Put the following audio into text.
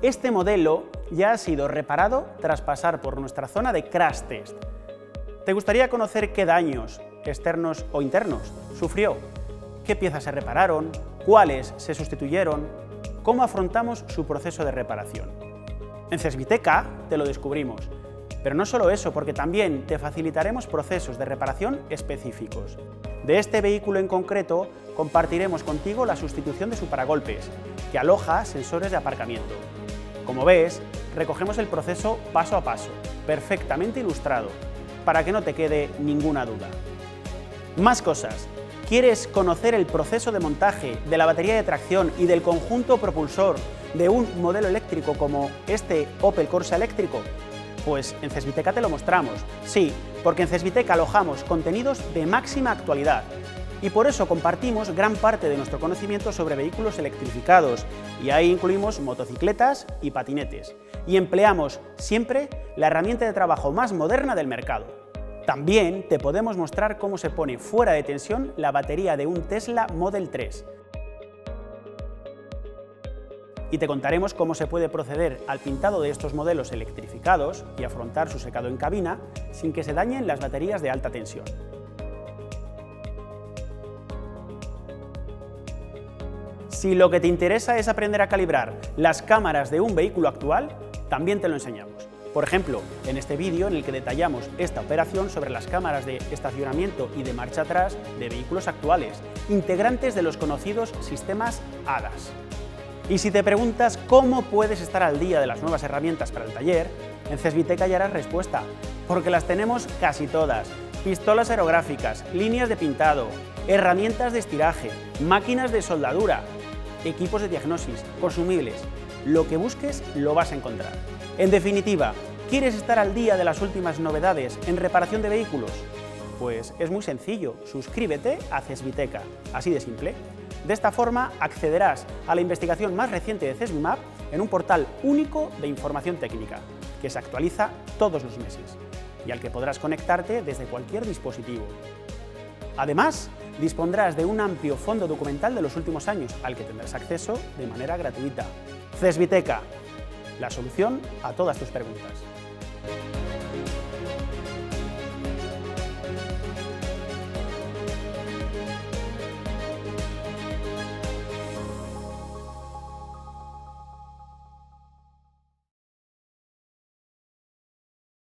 Este modelo ya ha sido reparado tras pasar por nuestra zona de crash test. ¿Te gustaría conocer qué daños, externos o internos, sufrió? ¿Qué piezas se repararon? ¿Cuáles se sustituyeron? ¿Cómo afrontamos su proceso de reparación? En Cesbiteca te lo descubrimos. Pero no solo eso, porque también te facilitaremos procesos de reparación específicos. De este vehículo en concreto, compartiremos contigo la sustitución de su paragolpes, que aloja sensores de aparcamiento. Como ves, recogemos el proceso paso a paso, perfectamente ilustrado, para que no te quede ninguna duda. Más cosas. ¿Quieres conocer el proceso de montaje de la batería de tracción y del conjunto propulsor de un modelo eléctrico como este Opel Corsa eléctrico? Pues en Cesbiteca te lo mostramos. Sí, porque en Cesbiteca alojamos contenidos de máxima actualidad y por eso compartimos gran parte de nuestro conocimiento sobre vehículos electrificados y ahí incluimos motocicletas y patinetes y empleamos siempre la herramienta de trabajo más moderna del mercado. También te podemos mostrar cómo se pone fuera de tensión la batería de un Tesla Model 3. Y te contaremos cómo se puede proceder al pintado de estos modelos electrificados y afrontar su secado en cabina sin que se dañen las baterías de alta tensión. Si lo que te interesa es aprender a calibrar las cámaras de un vehículo actual, también te lo enseñamos. Por ejemplo, en este vídeo en el que detallamos esta operación sobre las cámaras de estacionamiento y de marcha atrás de vehículos actuales, integrantes de los conocidos sistemas ADAS. Y si te preguntas cómo puedes estar al día de las nuevas herramientas para el taller, en Cesbiteca hallarás respuesta, porque las tenemos casi todas. Pistolas aerográficas, líneas de pintado, herramientas de estiraje, máquinas de soldadura, equipos de diagnosis, consumibles. Lo que busques lo vas a encontrar. En definitiva, ¿quieres estar al día de las últimas novedades en reparación de vehículos? Pues es muy sencillo, suscríbete a Cesbiteca, así de simple. De esta forma accederás a la investigación más reciente de Cesbimap en un portal único de información técnica, que se actualiza todos los meses y al que podrás conectarte desde cualquier dispositivo. Además, dispondrás de un amplio fondo documental de los últimos años, al que tendrás acceso de manera gratuita. Cesbiteca, la solución a todas tus preguntas.